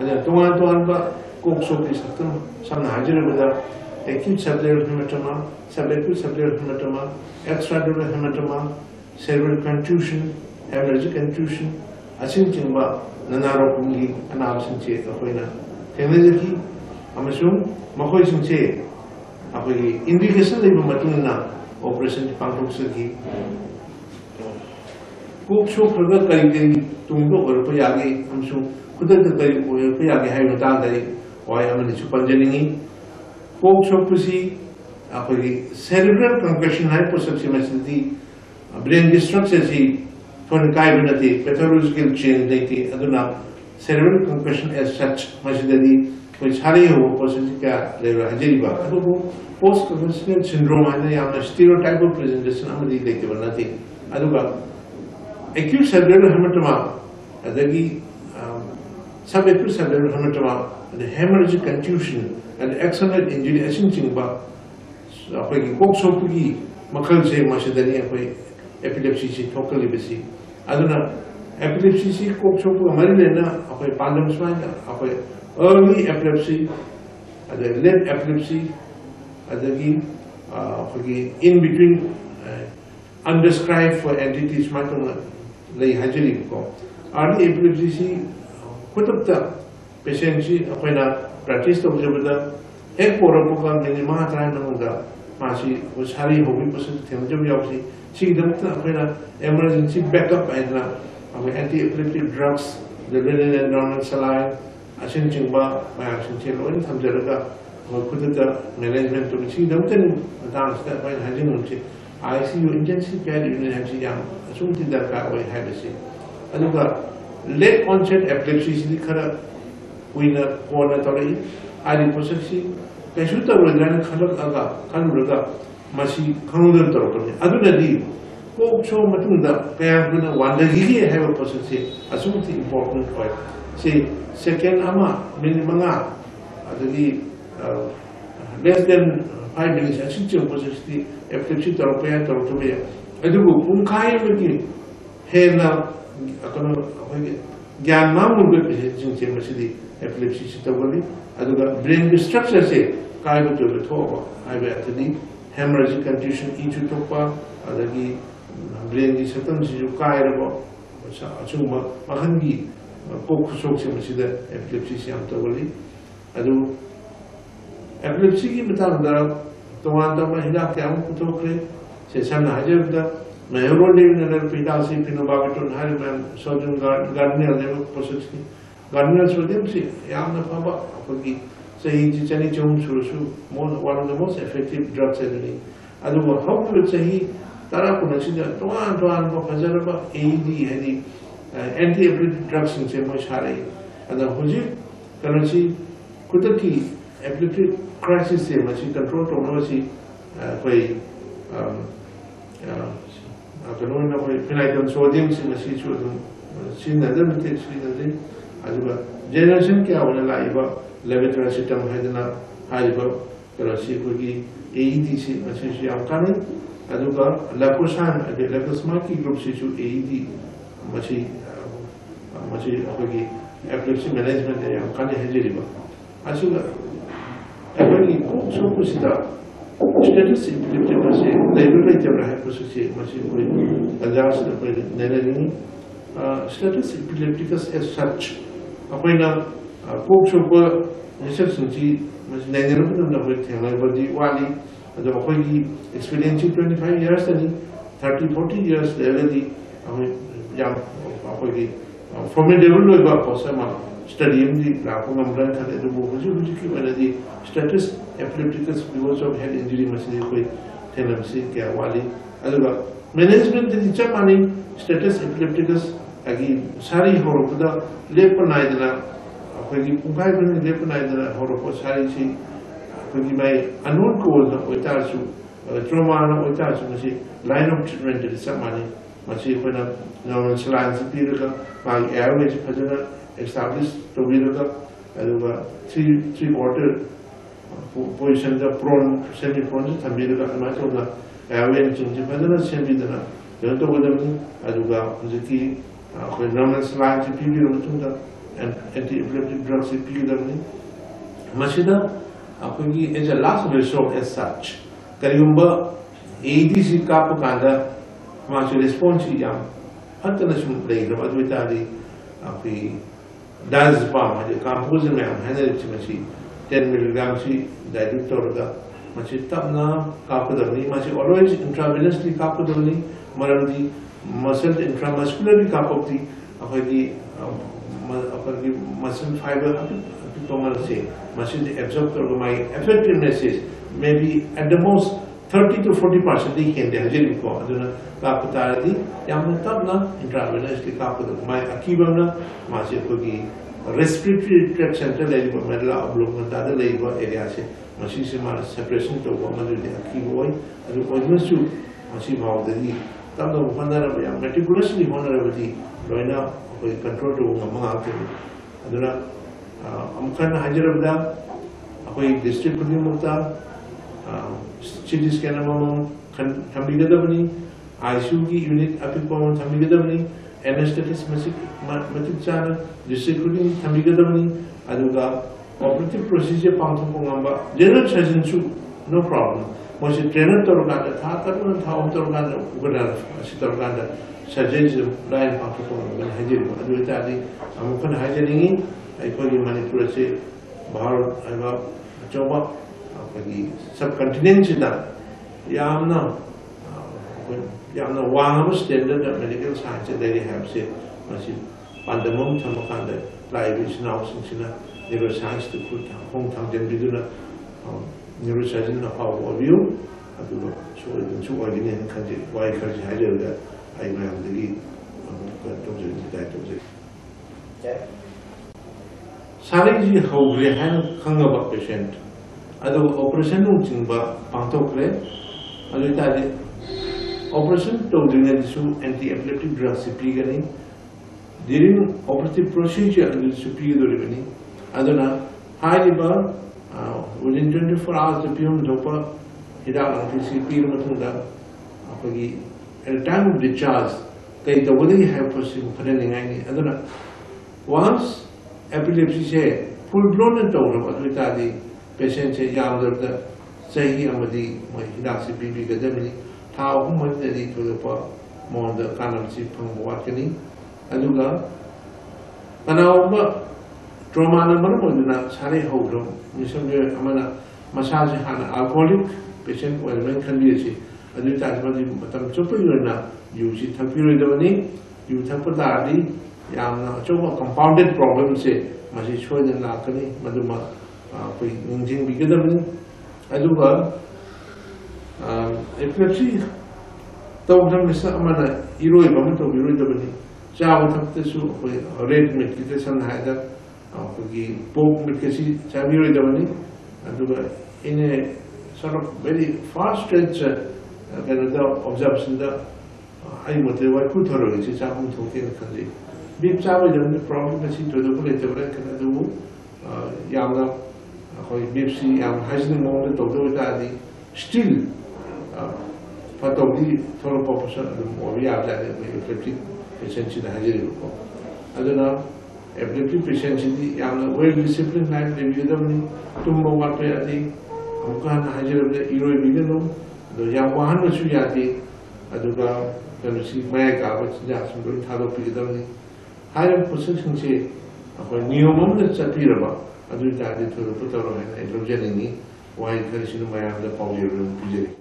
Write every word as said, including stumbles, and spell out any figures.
ꯑꯗ ꯇꯣꯉꯥꯟ ꯇꯣꯉꯥꯟꯕ ꯀꯣꯛ ꯁꯣꯛꯀꯤ ꯁꯛꯇꯝ ꯁꯝꯅ ꯍꯥꯏꯖꯔꯕꯗ acute subdural hematoma, subacute subdural hematoma, extradural hematoma, cerebral contusion, hemorrhagic contusion, asimchingba nanarokunggi anabsingche akoina thengnaji amasung makhoi singche akoi indication leiba matungna operation pangthokse kok sokra kari kari tungdo orpa yage amsu khudakta kari orpa yage haiba ta dai oi amani chu panjaningi kok sokpusi akoi cerebral concussion hypoxemia brain destruction si thon kai binati pathological change dei aduna cerebral concussion as such masidadi koi chari ho person ka level hajeriba adu post concussion syndrome ana yamna stereotypal presentation amadi dei banati aduga acute cerebral hematoma adagi subacute cerebral hematoma the hemorrhagic contusion and external injury asimchingba akoi kok sokpugi makal se masidani akoi epilepsy si thokali besi aduna epilepsy si kok sokpu mari lena akoi pandam smaina akoi early epilepsy ada late epilepsy adagi akoi in between undescribed for entities matong lay hajeri ko early epilepsy si kutubta patient si akoi na practice to jabada ek poropuka minima try nanga masi usari hobi pasu themjam yausi sigdamta apena emergency backup aina ame anti epileptic drugs the renin and normal saline asin chingba ma asin chelon thamjaraga khudata management to sigdamten dance that by hajin unchi I C U intensive care unit hamsi yam asumti darka oi habisi aduga late onset epilepsy si khara uina kona tori ali posasi kaisuta rodran khalak aga kanuraga masi khangudar torokani adunadi kokcho matunda kaya guna wandagi have a posasi asumti important point say second ama minimanga adagi less than five minutes asumti posasi epilepsy toropaya torotobaya adugo punkai maki hena akono gyan mamul be jinche masidi epilepsy sitawali aduga brain destruction se kaibu to thoba aiba atadi hemorrhagic contusion ichu topa adagi brain di satam si kairabo achuma mahangi kok sok se masida epilepsy se am tawali adu epilepsy ki matang da towan da mahila ke am kutokre se sanna hajabda neurolin and pitasi pinobagatun hariman surgeon garnier level process garnier sodium si yamna paba apagi sahi chani chum susu one of the most effective drugs in adu how to sahi tara kunasida toan toan ko fajaraba A D hadi anti epileptic drugs in same share and hoji kanasi kutaki epileptic crisis se machi control to nosi koi akanona koi phenyl sodium si masi chu si nadam te si nadam aduga generation kya wala laiba levetiracetam hadana haiba karasi kogi A E D si masi si amkani aduga lacosan ade lacosmaki group si chu A E D masi masi kogi epilepsy management e amkani hejeriba asuga apani ko so kusida status epileptic masi level jabra hai process masi koi adjust na koi nenani status epilepticus as such apaina kok sopa research ji masi nenani na koi thengai badi wali ado koi experience twenty-five years tani thirty forty years level di ame jam koi formidable loiba posama study di lapungam ran khade do boji boji ki wala di status epilepticus because of head injury masi koi thenamsi kya wali aduga management di chamani status epilepticus agi sari horokuda lepanaidana koi pungai ban lepanaidana horopo sari si koi mai unknown cause of oitasu trauma na oitasu masi line of treatment di chamani masi koi normal saline piraga by average phajana established to be the uh, three three quarter position the prone semi prone thambi the much of the average change badana semi the the to bodam aduga jiki ko normal slide P B ro tunda anti epileptic drugs pigidamni masida akogi as a last resort as such kariyumba A D C kapu kanda masu response yam hatana sum leidam adu tadi akoi diazepam ade composer me handle chimasi ten milligram si dilute torga masi tabna kapu damni masi always intravenously kapu damni marandi muscle intramuscularly kapupti akoi akoi muscle fiber people say masi absorb torga my effectiveness is maybe at the most thirty to forty percent they can dehydrate ko aduna kaputari yamna tabna intravenously kapudu my akibamna masi kogi respiratory tract center level medla oblong da da level area se masi se ma separation to ko madu de akiboi adu almost masi bawdari tabna upandara ya meticulously honorably loina ko control to ngama ke aduna amkan hajarabda akoi district mukta C T scan among Tambigadabani, I C U unit apicom Tambigadabani, anesthetics method channel, distributing Tambigadabani, Aduga, operative procedure Pangtongamba, general surgeon shoot, no problem. Was a trainer Torganda, Tatan, Town Torganda, Uganda, Sitorganda, surgery line Pangtong, when Hajim, Aduitadi, Amukan Hajaring, I call you manipulate, Bahar, I love Joba. Subcontinent chida yamna yamna one standard of medical science they have said masi pandemum thamakanda live now since neuroscience to put home thang den biduna neurosurgeon na power view adu so in so ordinary kanji why kanji hajer da I am the to the that to the sari ji hogre han khangaba patient adu operation nu chingba pangtokle adu tadi operation to dringa disu anti epileptic drugs pigani during operative procedure adu supi dorigani aduna high liver within twenty-four hours the pm dopa hida anti pir matunda apagi at the time of discharge kai the wali hypoxia khadani ngai aduna once epilepsy se full blown and total adu tadi patient say yamdar da sahi amadi mai hidaksi bibi gadamini thaw humadi to the pa mon da kanam si phangwa kani aduga kanawba trauma number moduna sare hogro misam amana massage hana alcoholic patient well men can be si adu ta amadi matam chopirna yuji thapiro dawani yu thapodadi yamna choba compounded problem se masi choida na kani maduma koi ningjing bigadamni aduga epilepsy tawdam misa amana iroi bam to iroi dabani chawa thapte su koi red medication haida koi pork medication chaviroi dabani aduga in a sort of very fast stretch kind of the observation da ai mote wa ku thoro chi chapum thoke khanji bip chawa dabani problem si to do ko le kana du yamna koi bipsi am hajni mode to do tadi still patodi thoro population mo ya da epileptic patient da hajri ko aduna epileptic patient di am well disciplined life review damni tumbo wa pe adi amkan hajri da iroi bigano do ya wahan su ya di aduga kana si mai ka ba ja sun do thado pi damni higher position se ko niyomam da chapira ba adu tadi to putaro hai hydrogen ni why there is no mayam the power of